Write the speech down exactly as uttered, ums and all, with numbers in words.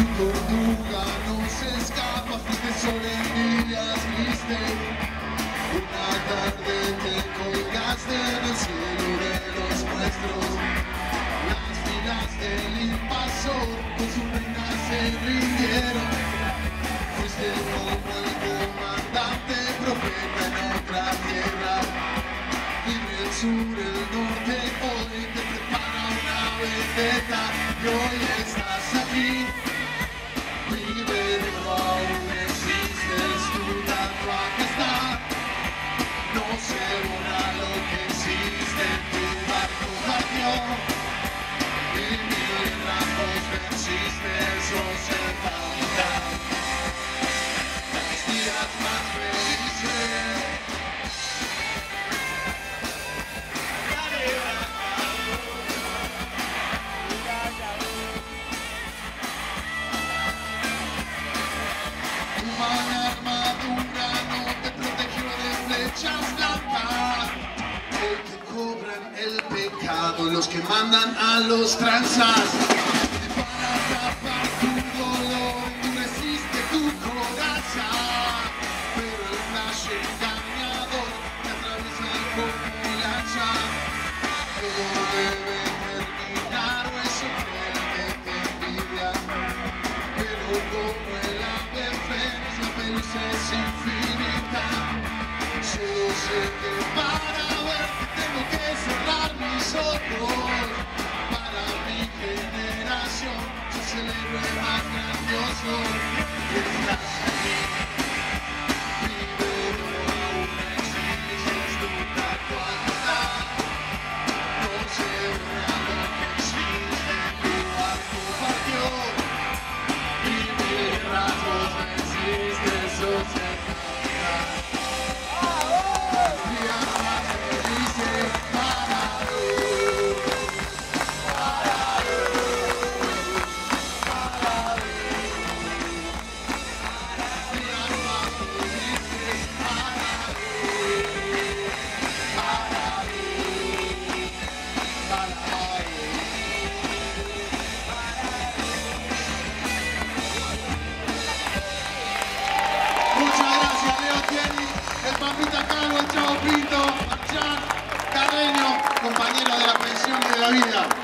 Tu tortuga no se escapa, fuiste solo envidias, viste. Una tarde te colgaste en el cielo de los nuestros. Las filas del invasor con su reina se rindieron. Fuiste como el comandante profeta en otra tierra. Y el sur, el norte, hoy te prepara una vendetta. Y hoy estás aquí. Pero aún existes, tu tatuaje está. No se borra lo que existe, tu barco partió. Y mil ramos venciste, sos el capitán. Los días más felices. Una armadura no te protegió de flechas blancas. Hoy te cobran el pecado los que mandan a los tranzas. Para tapar tu dolor endureciste tu coraza. Pero el flash engañador te atraviesa como lanza. Todo debe terminar o eso creen que te envidias. Pero como el ave fénix la peluz es infinita. Solo sé que para verte tengo que cerrar mis ojos. Para mi generación sos el héroe más grandioso. Estás aquí, pero aún existes, tu tatuaje está. No se borra lo que existe, tu arco partió. Y mil rasgos venciste, sos el capitán. Los días más felices para vos, para vos, para vos. Los días más felices para vos, para vos, para vos. Muchas gracias, Leo Tieni, el Papita Calvo, el Chavo Pinto, Marchán, Carreño, compañero de la pensión y de la vida.